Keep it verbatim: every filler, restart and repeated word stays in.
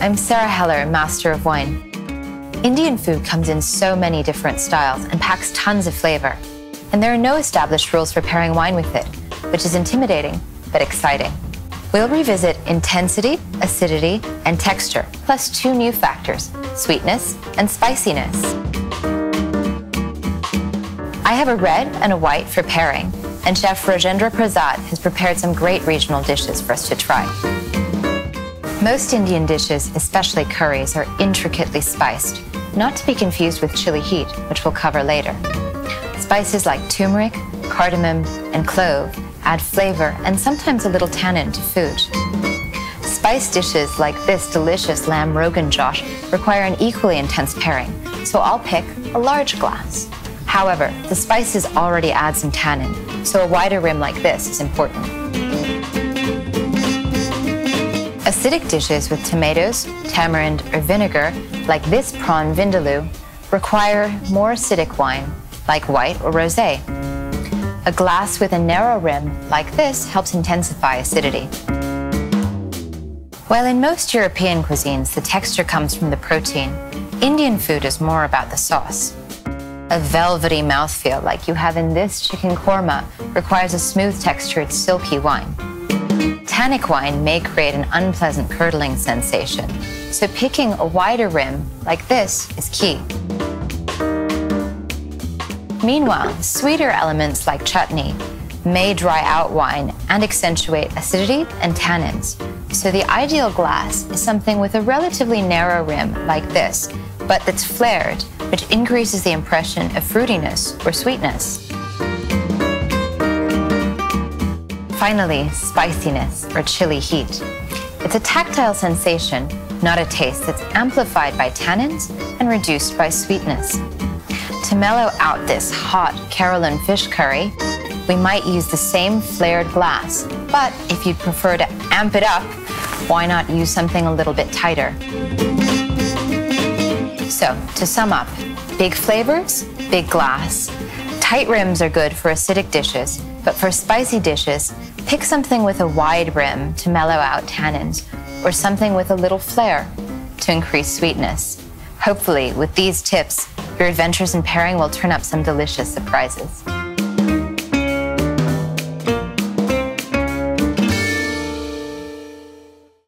I'm Sarah Heller, Master of Wine. Indian food comes in so many different styles and packs tons of flavor. And there are no established rules for pairing wine with it, which is intimidating but exciting. We'll revisit intensity, acidity, and texture, plus two new factors, sweetness and spiciness. I have a red and a white for pairing, and Chef Rajendra Prasad has prepared some great regional dishes for us to try. Most Indian dishes, especially curries, are intricately spiced, not to be confused with chili heat, which we'll cover later. Spices like turmeric, cardamom, and clove add flavor and sometimes a little tannin to food. Spice dishes like this delicious lamb Rogan Josh require an equally intense pairing, so I'll pick a large glass. However, the spices already add some tannin, so a wider rim like this is important. Acidic dishes with tomatoes, tamarind, or vinegar, like this prawn vindaloo, require more acidic wine, like white or rosé. A glass with a narrow rim, like this, helps intensify acidity. While in most European cuisines the texture comes from the protein, Indian food is more about the sauce. A velvety mouthfeel like you have in this chicken korma requires a smooth textured, silky wine. Tannic wine may create an unpleasant curdling sensation, so picking a wider rim like this is key. Meanwhile, sweeter elements like chutney may dry out wine and accentuate acidity and tannins, so the ideal glass is something with a relatively narrow rim like this, but that's flared, which increases the impression of fruitiness or sweetness. Finally, spiciness, or chili heat. It's a tactile sensation, not a taste, that's amplified by tannins and reduced by sweetness. To mellow out this hot Carolyn fish curry, we might use the same flared glass, but if you'd prefer to amp it up, why not use something a little bit tighter? So, to sum up, big flavors, big glass. Tight rims are good for acidic dishes, but for spicy dishes, pick something with a wide rim to mellow out tannins, or something with a little flair to increase sweetness. Hopefully, with these tips, your adventures in pairing will turn up some delicious surprises.